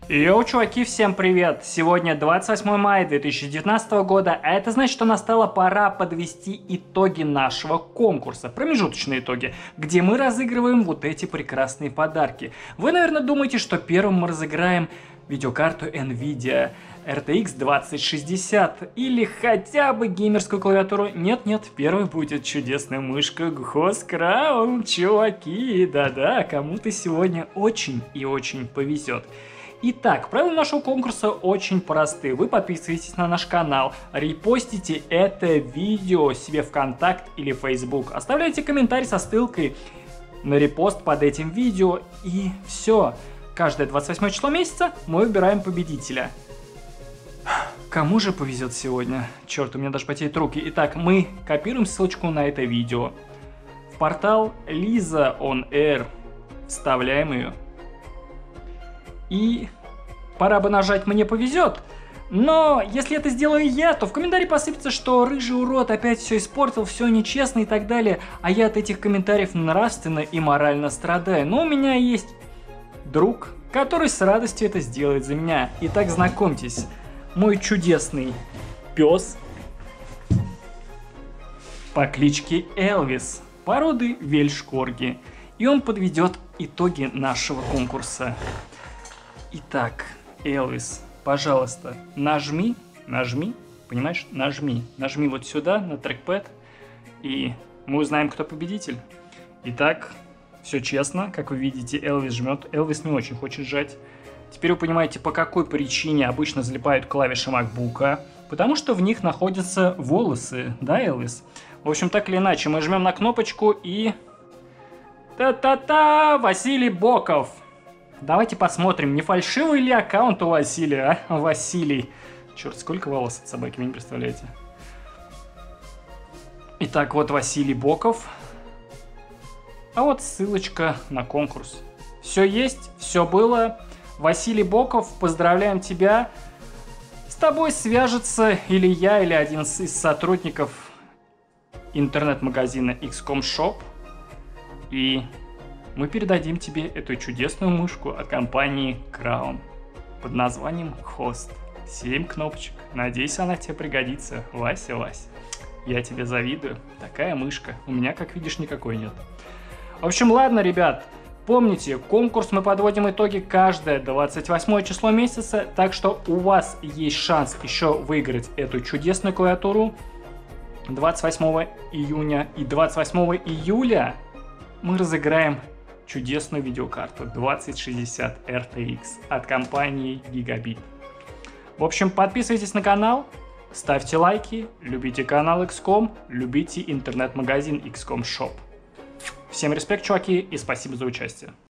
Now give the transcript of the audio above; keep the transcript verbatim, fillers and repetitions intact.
Йоу, чуваки, всем привет! Сегодня двадцать восьмое мая две тысячи девятнадцатого года, а это значит, что настала пора подвести итоги нашего конкурса, промежуточные итоги, где мы разыгрываем вот эти прекрасные подарки. Вы, наверное, думаете, что первым мы разыграем видеокарту NVIDIA эр ти экс двадцать шестьдесят или хотя бы геймерскую клавиатуру. Нет-нет, первой будет чудесная мышка Host Crown, чуваки, да-да, кому-то сегодня очень и очень повезет. Итак, правила нашего конкурса очень просты. Вы подписываетесь на наш канал, репостите это видео себе в ВКонтакт или Facebook, оставляйте комментарий со ссылкой на репост под этим видео, и все. Каждое двадцать восьмое число месяца мы выбираем победителя. Кому же повезет сегодня? Черт, у меня даже потеют руки. Итак, мы копируем ссылочку на это видео в портал Лиза он эйр, вставляем ее. И пора бы нажать «Мне повезет», но если это сделаю я, то в комментарии посыпется, что рыжий урод опять все испортил, все нечестно и так далее, а я от этих комментариев нравственно и морально страдаю. Но у меня есть друг, который с радостью это сделает за меня. Итак, знакомьтесь, мой чудесный пес по кличке Элвис, породы вельш-корги, и он подведет итоги нашего конкурса. Итак, Элвис, пожалуйста, нажми, нажми, понимаешь, нажми, нажми вот сюда на трекпэд, и мы узнаем, кто победитель. Итак, все честно, как вы видите, Элвис жмет, Элвис не очень хочет сжать. Теперь вы понимаете, по какой причине обычно залипают клавиши макбука, потому что в них находятся волосы, да, Элвис? В общем, так или иначе, мы жмем на кнопочку и... Та-та-та! Василий Боков! Давайте посмотрим, не фальшивый ли аккаунт у Василия, а? Василий. Черт, сколько волос от собаки, вы не представляете. Итак, вот Василий Боков. А вот ссылочка на конкурс. Все есть, все было. Василий Боков, поздравляем тебя. С тобой свяжется или я, или один из сотрудников интернет-магазина икс ком шоп. И... мы передадим тебе эту чудесную мышку от компании Crown под названием Host. семь кнопочек. Надеюсь, она тебе пригодится. Вася, Вася, я тебе завидую. Такая мышка. У меня, как видишь, никакой нет. В общем, ладно, ребят. Помните, конкурс мы подводим итоги каждое двадцать восьмое число месяца. Так что у вас есть шанс еще выиграть эту чудесную клавиатуру двадцать восьмого июня. И двадцать восьмого июля мы разыграем чудесную видеокарту двадцать шестьдесят эр ти экс от компании Gigabit. В общем, подписывайтесь на канал, ставьте лайки, любите канал икс ком, любите интернет-магазин икс ком шоп. Всем респект, чуваки, и спасибо за участие.